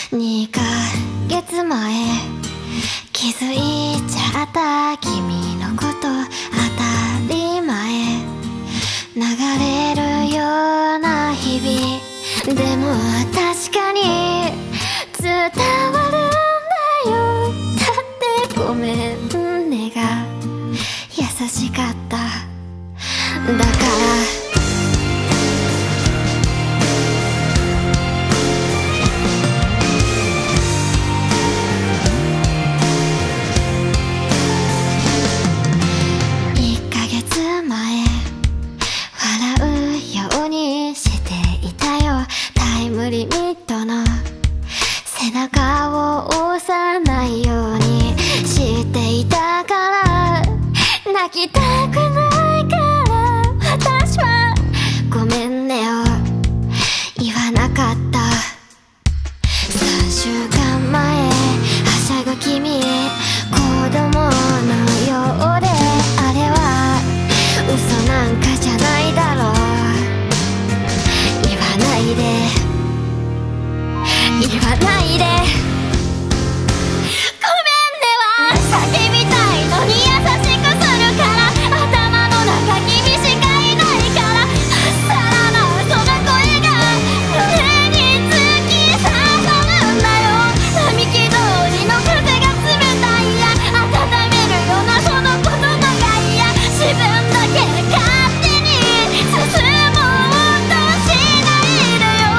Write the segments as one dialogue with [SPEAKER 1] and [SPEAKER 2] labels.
[SPEAKER 1] 2ヶ月前気づいちゃった君のこと当たり前流れるような日々でも確かに伝わるんだよだってごめんねが優しかっただからリミットの背中を押さないようにしていたから泣きたくないから私はごめんねを言わなかった3週間前はしゃぐ君子供のようであれは嘘なんかじゃないだろう言わないで言わないでごめんねは叫びたいのに優しくするから頭の中君しかいないからさらなその声が胸に突き刺さるんだよ並木通りの風が冷たいや温めるようなそのことのが嫌自分だけ勝手に進もうとしないでよ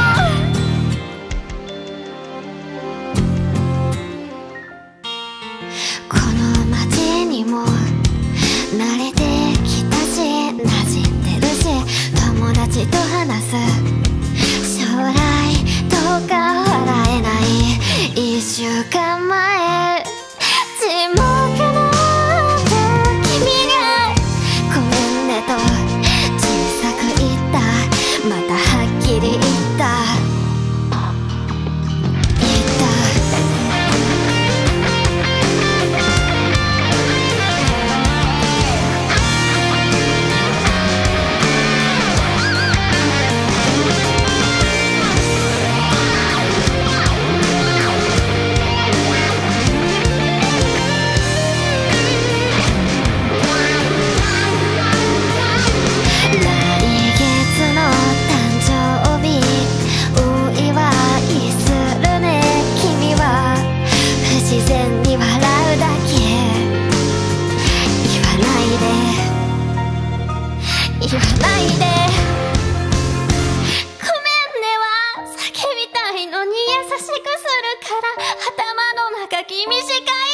[SPEAKER 1] この街にも慣れてきたし馴染んでるし友達と話す将来とか笑えない1週間前沈黙の君がごめんねと小さく言ったまたはっきり言った自然に笑うだけ言わないで言わないでごめんねは叫びたいのに優しくするから頭の中君しか